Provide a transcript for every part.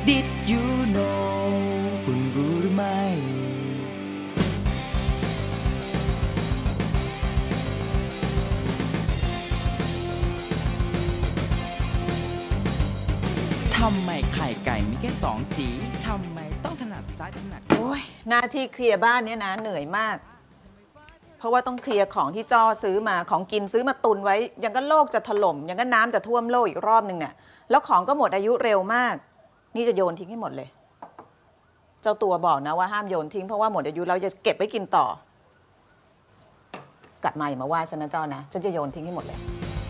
Did you know คุณรู้หรือไม่ทำไมไข่ไก่มีแค่สองสีทำไมต้องถนัดซ้ายถนัดโอ้ยหน้าที่เคลียร์บ้านเนี่ยนะเหนื่อยมากเพราะว่าต้องเคลียร์ของที่จ้อซื้อมาของกินซื้อมาตุนไว้ยังก็โลกจะถล่มยังก็น้ำจะท่วมโลกอีกรอบนึงเนี่ยแล้วของก็หมดอายุเร็วมากนี่จะโยนทิ้งให้หมดเลยเจ้าตัวบอกนะว่าห้ามโยนทิ้งเพราะว่าหมดอายุเราจะเก็บไว้กินต่อกลับมาอย่ามาว่าฉันนะเจ้านะฉันจะโยนทิ้งให้หมดเลย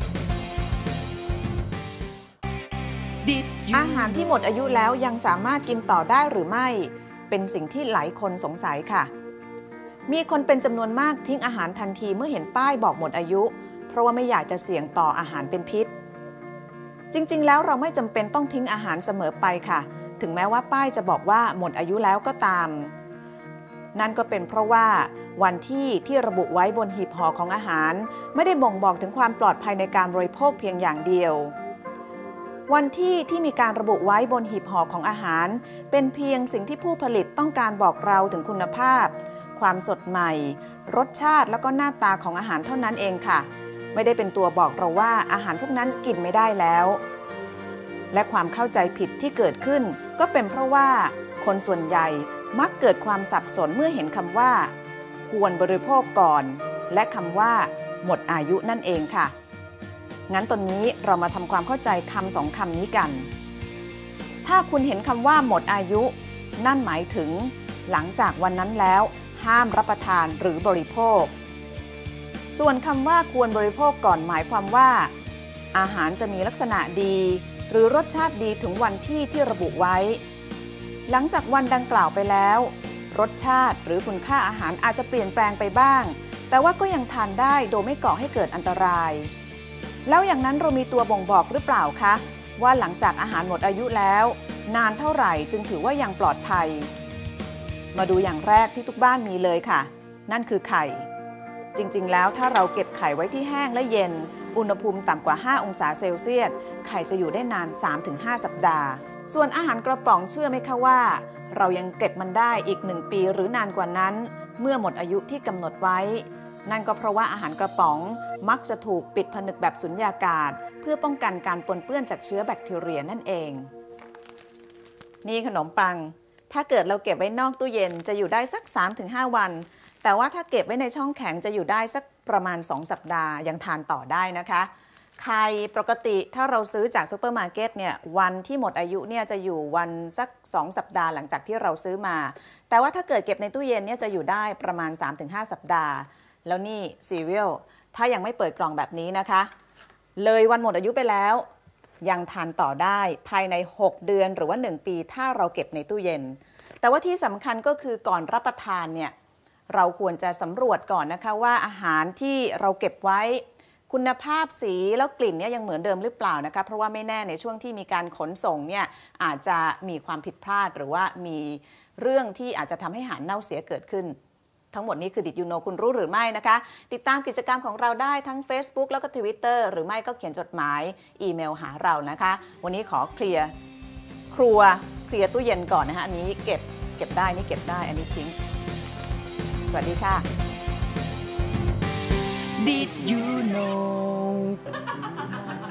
อาหารที่หมดอายุแล้วยังสามารถกินต่อได้หรือไม่เป็นสิ่งที่หลายคนสงสัยค่ะมีคนเป็นจำนวนมากทิ้งอาหารทันทีเมื่อเห็นป้ายบอกหมดอายุเพราะว่าไม่อยากจะเสี่ยงต่ออาหารเป็นพิษจริงๆแล้วเราไม่จำเป็นต้องทิ้งอาหารเสมอไปค่ะถึงแม้ว่าป้ายจะบอกว่าหมดอายุแล้วก็ตามนั่นก็เป็นเพราะว่าวันที่ระบุไว้บนหีบห่อของอาหารไม่ได้บ่งบอกถึงความปลอดภัยในการบริโภคเพียงอย่างเดียววันที่มีการระบุไว้บนหีบห่อของอาหารเป็นเพียงสิ่งที่ผู้ผลิตต้องการบอกเราถึงคุณภาพความสดใหม่รสชาติแล้วก็หน้าตาของอาหารเท่านั้นเองค่ะไม่ได้เป็นตัวบอกเราว่าอาหารพวกนั้นกินไม่ได้แล้วและความเข้าใจผิดที่เกิดขึ้นก็เป็นเพราะว่าคนส่วนใหญ่มักเกิดความสับสนเมื่อเห็นคำว่าควรบริโภคก่อนและคำว่าหมดอายุนั่นเองค่ะงั้นตอนนี้เรามาทำความเข้าใจคำสองคำนี้กันถ้าคุณเห็นคำว่าหมดอายุนั่นหมายถึงหลังจากวันนั้นแล้วห้ามรับประทานหรือบริโภคส่วนคำว่าควรบริโภคก่อนหมายความว่าอาหารจะมีลักษณะดีหรือรสชาติดีถึงวันที่ระบุไว้หลังจากวันดังกล่าวไปแล้วรสชาติหรือคุณค่าอาหารอาจจะเปลี่ยนแปลงไปบ้างแต่ว่าก็ยังทานได้โดยไม่ก่อให้เกิดอันตรายแล้วอย่างนั้นเรามีตัวบ่งบอกหรือเปล่าคะว่าหลังจากอาหารหมดอายุแล้วนานเท่าไหร่จึงถือว่ายังปลอดภัยมาดูอย่างแรกที่ทุกบ้านมีเลยค่ะนั่นคือไข่จริงๆแล้วถ้าเราเก็บไข่ไว้ที่แห้งและเย็นอุณหภูมิต่ำกว่า5องศาเซลเซียสไข่จะอยู่ได้นาน 3-5 สัปดาห์ส่วนอาหารกระป๋องเชื่อไหมคะว่าเรายังเก็บมันได้อีก1ปีหรือนานกว่านั้นเมื่อหมดอายุที่กำหนดไว้นั่นก็เพราะว่าอาหารกระป๋องมักจะถูกปิดผนึกแบบสุญญากาศเพื่อป้องกันการปนเปื้อนจากเชื้อแบคทีเรียนั่นเองนี่ขนมปังถ้าเกิดเราเก็บไว้นอกตู้เย็นจะอยู่ได้สัก 3-5 วันแต่ว่าถ้าเก็บไว้ในช่องแข็งจะอยู่ได้สักประมาณ2สัปดาห์ยังทานต่อได้นะคะไข่ปกติถ้าเราซื้อจากซูเปอร์มาร์เก็ตเนี่ยวันที่หมดอายุเนี่ยจะอยู่วันสัก2สัปดาห์หลังจากที่เราซื้อมาแต่ว่าถ้าเกิดเก็บในตู้เย็นเนี่ยจะอยู่ได้ประมาณ 3-5 สัปดาห์แล้วนี่ซีเรียลถ้ายังไม่เปิดกล่องแบบนี้นะคะเลยวันหมดอายุไปแล้วยังทานต่อได้ภายใน6เดือนหรือว่า1ปีถ้าเราเก็บในตู้เย็นแต่ว่าที่สำคัญก็คือก่อนรับประทานเนี่ยเราควรจะสำรวจก่อนนะคะว่าอาหารที่เราเก็บไว้คุณภาพสีแล้วกลิ่นเนี่ยยังเหมือนเดิมหรือเปล่านะคะเพราะว่าไม่แน่ในช่วงที่มีการขนส่งเนี่ยอาจจะมีความผิดพลาดหรือว่ามีเรื่องที่อาจจะทำให้อาหารเน่าเสียเกิดขึ้นทั้งหมดนี้คือ Did You Know คุณรู้หรือไม่นะคะติดตามกิจกรรมของเราได้ทั้ง Facebook แล้วก็ Twitter หรือไม่ก็เขียนจดหมายอีเมลหาเรานะคะวันนี้ขอเคลียร์ครัวเคลียร์ตู้เย็นก่อนนะคะอันนี้เก็บได้นี่เก็บได้อันนี้ทิ้งสวัสดีค่ะ Did you know